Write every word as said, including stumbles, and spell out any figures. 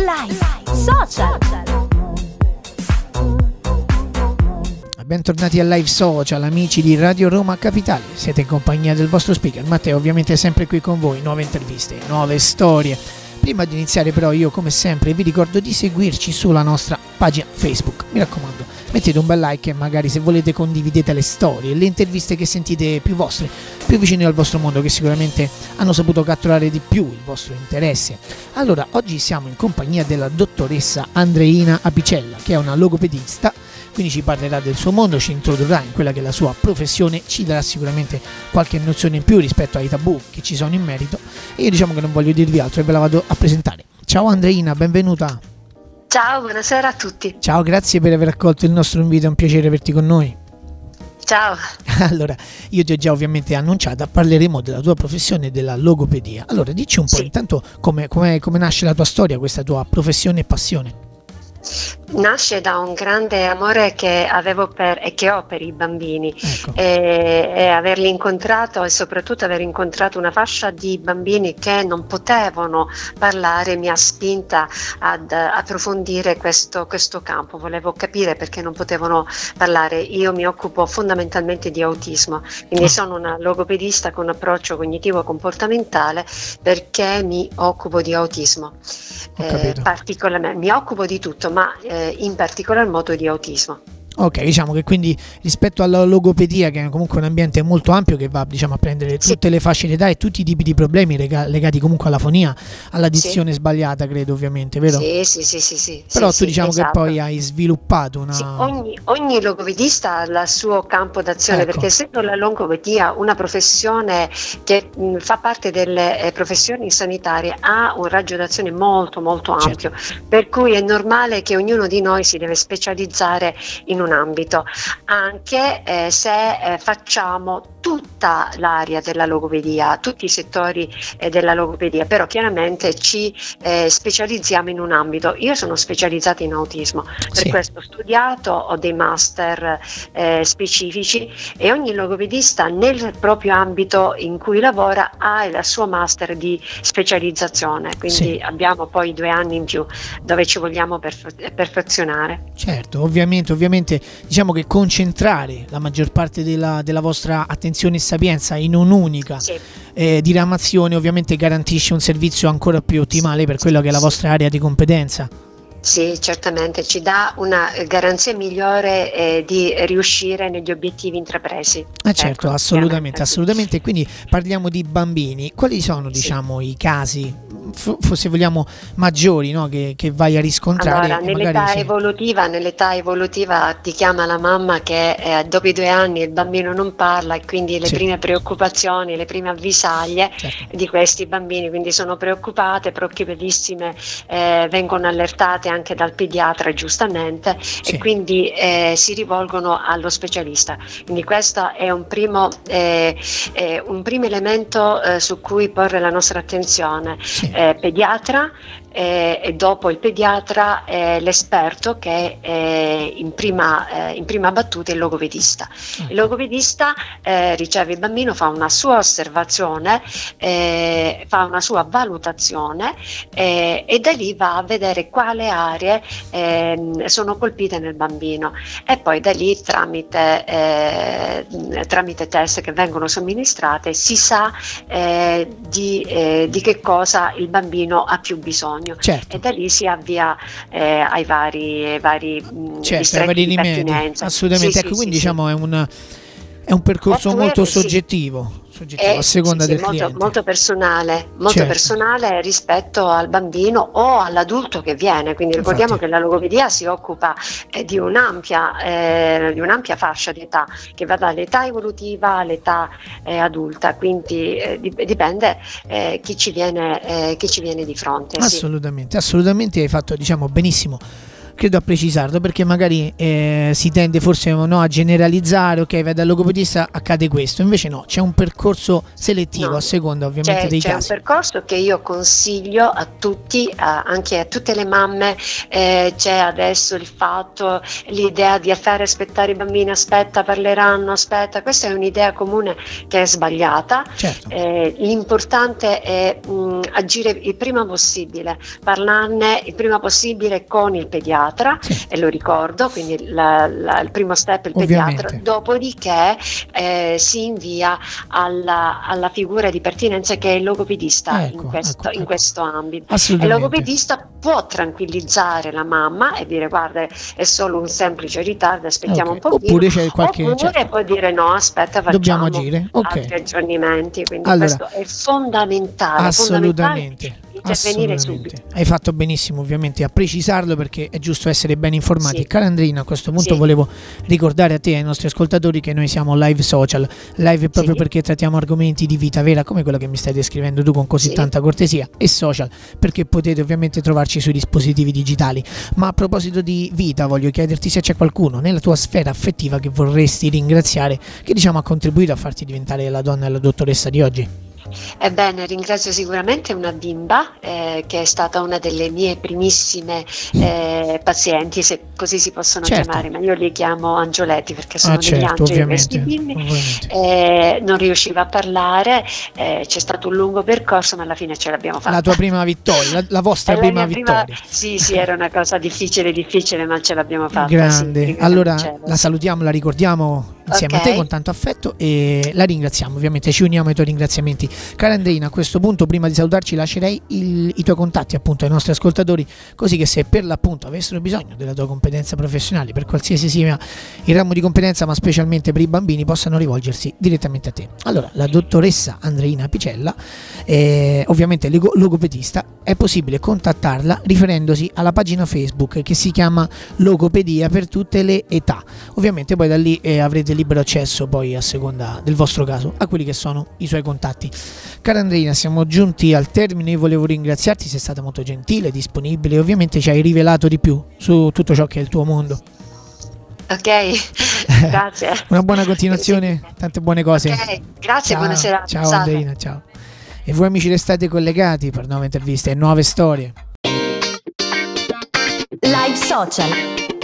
Live Social. Bentornati a Live Social, amici di Radio Roma Capitale. Siete in compagnia del vostro speaker Matteo, ovviamente sempre qui con voi. Nuove interviste, nuove storie. Prima di iniziare però io come sempre vi ricordo di seguirci sulla nostra pagina Facebook. Mi raccomando, mettete un bel like e magari se volete condividete le storie, le interviste che sentite più vostre, più vicine al vostro mondo, che sicuramente hanno saputo catturare di più il vostro interesse. Allora, oggi siamo in compagnia della dottoressa Andreina Apicella, che è una logopedista. Quindi ci parlerà del suo mondo, ci introdurrà in quella che è la sua professione, ci darà sicuramente qualche nozione in più rispetto ai tabù che ci sono in merito. E io diciamo che non voglio dirvi altro e ve la vado a presentare. Ciao Andreina, benvenuta. Ciao, buonasera a tutti. Ciao, grazie per aver accolto il nostro invito, è un piacere averti con noi. Ciao. Allora, io ti ho già ovviamente annunciata, parleremo della tua professione, della logopedia. Allora, dici un po' sì. intanto come, come, come nasce la tua storia, questa tua professione e passione. Nasce da un grande amore che avevo per e che ho per i bambini, ecco. e, e averli incontrato e soprattutto aver incontrato una fascia di bambini che non potevano parlare mi ha spinta ad approfondire questo, questo campo. Volevo capire perché non potevano parlare. Io mi occupo fondamentalmente di autismo, quindi ah. sono una logopedista con approccio cognitivo-comportamentale perché mi occupo di autismo. Eh, particolarmente mi occupo di tutto, ma eh, in particolar modo di autismo. Ok, diciamo che quindi rispetto alla logopedia, che è comunque un ambiente molto ampio che va, diciamo, a prendere tutte sì. le fasce d'età e tutti i tipi di problemi lega legati comunque alla fonia, alla dizione sì. sbagliata, credo, ovviamente, vero? Sì, sì, sì, sì, sì. Però sì, tu diciamo sì, esatto. che poi hai sviluppato una... Sì, ogni, ogni logopedista ha il suo campo d'azione, ecco. perché essendo la logopedia una professione che mh, fa parte delle eh, professioni sanitarie, ha un raggio d'azione molto molto ampio, certo. per cui è normale che ognuno di noi si deve specializzare in un ambito, anche eh, se eh, facciamo tutta l'area della logopedia, tutti i settori eh, della logopedia, però chiaramente ci eh, specializziamo in un ambito. Io sono specializzata in autismo, per sì. questo ho studiato, ho dei master eh, specifici e ogni logopedista nel proprio ambito in cui lavora ha il suo master di specializzazione, quindi sì. abbiamo poi due anni in più dove ci vogliamo perfe- perfezionare. Certo, ovviamente, ovviamente diciamo che concentrare la maggior parte della, della vostra attenzione e sapienza in un'unica sì. eh, diramazione ovviamente garantisce un servizio ancora più ottimale per quella che è la vostra area di competenza. Sì, certamente ci dà una garanzia migliore eh, di riuscire negli obiettivi intrapresi. Eh certo, ecco, assolutamente, assolutamente. Quindi parliamo di bambini. Quali sono, diciamo, sì. i casi, se vogliamo, maggiori, no? che, che vai a riscontrare? Allora, nell'età sì. evolutiva, nell'età evolutiva ti chiama la mamma che eh, dopo i due anni il bambino non parla e quindi le sì. prime preoccupazioni, le prime avvisaglie certo. di questi bambini, quindi sono preoccupate, preoccupatissime, eh, vengono allertate anche dal pediatra giustamente sì. e quindi eh, si rivolgono allo specialista. Quindi questo è un primo, eh, eh, un primo elemento eh, su cui porre la nostra attenzione. Sì. Eh, pediatra eh, e dopo il pediatra eh, l'esperto che eh, in, prima, eh, in prima battuta è il logopedista. Okay. Il logopedista eh, riceve il bambino, fa una sua osservazione, eh, fa una sua valutazione eh, e da lì va a vedere quale aree eh, sono colpite nel bambino e poi da lì tramite, eh, tramite test che vengono somministrate si sa eh, di, eh, di che cosa il bambino ha più bisogno. Certo. E da lì si avvia eh, ai vari, ai vari certo, ai vari di rimedi. Assolutamente, sì, ecco, sì, quindi sì, diciamo sì. è un, è un percorso Oppure, molto sì. soggettivo. Soggettivo, è, a seconda sì, del sì, molto, cliente. molto personale, molto certo. personale rispetto al bambino o all'adulto che viene, quindi ricordiamo Infatti. che la logopedia si occupa eh, di un'ampia eh, di un'ampia fascia di età che va dall'età evolutiva all'età eh, adulta, quindi eh, dipende eh, chi ci viene eh, chi ci viene di fronte. Assolutamente, sì. assolutamente hai fatto, diciamo, benissimo credo a precisarlo, perché magari eh, si tende forse no, a generalizzare, ok, vai dal logopedista, accade questo, invece no, c'è un percorso selettivo no, a seconda ovviamente c'è, dei c'è casi. C'è un percorso che io consiglio a tutti, a, anche a tutte le mamme, eh, c'è adesso il fatto, l'idea di fare aspettare i bambini, aspetta parleranno, aspetta, questa è un'idea comune che è sbagliata. Certo. Eh, l'importante è mh, agire il prima possibile, parlarne il prima possibile con il pediatra, sì. E lo ricordo, quindi la, la, il primo step è il ovviamente. pediatra, dopodiché eh, si invia alla, alla figura di pertinenza che è il logopedista, ecco, in, questo, ecco, ecco. in questo ambito. E il logopedista può tranquillizzare la mamma e dire guarda è solo un semplice ritardo, aspettiamo okay. un po', oppure c'è qualche oppure certo. può dire no, aspetta, facciamo dobbiamo agire, okay. altri aggiornamenti, quindi allora, questo è fondamentale, assolutamente, fondamentale intervenire subito. Hai fatto benissimo ovviamente a precisarlo, perché è giusto essere ben informati. Sì. Cara Andreina, a questo punto sì. volevo ricordare a te e ai nostri ascoltatori che noi siamo live social, live proprio sì. perché trattiamo argomenti di vita vera come quello che mi stai descrivendo tu con così sì. tanta cortesia, e social perché potete ovviamente trovarci sui dispositivi digitali. Ma a proposito di vita, voglio chiederti se c'è qualcuno nella tua sfera affettiva che vorresti ringraziare, che diciamo ha contribuito a farti diventare la donna e la dottoressa di oggi. Ebbene, ringrazio sicuramente una bimba eh, che è stata una delle mie primissime eh, pazienti, se così si possono certo. chiamare, ma io li chiamo angioletti perché sono ah, degli certo, angeli ovviamente, questi bimbi. Eh, non riusciva a parlare, eh, c'è stato un lungo percorso, ma alla fine ce l'abbiamo fatta. La tua prima vittoria, la, la vostra la prima prima, vittoria. Sì, sì, era una cosa difficile, difficile, ma ce l'abbiamo fatta. Grande, sì, allora la salutiamo, la ricordiamo insieme okay. a te con tanto affetto e la ringraziamo, ovviamente ci uniamo ai tuoi ringraziamenti. Cara Andreina, a questo punto prima di salutarci lascerei il, i tuoi contatti appunto ai nostri ascoltatori, così che se per l'appunto avessero bisogno della tua competenza professionale per qualsiasi sia il ramo di competenza, ma specialmente per i bambini, possano rivolgersi direttamente a te. Allora, la dottoressa Andreina Picella, eh, ovviamente logopedista, è possibile contattarla riferendosi alla pagina Facebook che si chiama Logopedia per tutte le età. Ovviamente poi da lì eh, avrete libero accesso poi a seconda del vostro caso a quelli che sono i suoi contatti. Cara Andreina, siamo giunti al termine, io volevo ringraziarti, sei stata molto gentile, disponibile e ovviamente ci hai rivelato di più su tutto ciò che è il tuo mondo. Ok, grazie. Una buona continuazione, tante buone cose. Ok, grazie, ciao, buonasera. Ciao Andreina, ciao. E voi amici restate collegati per nuove interviste e nuove storie. Live Social.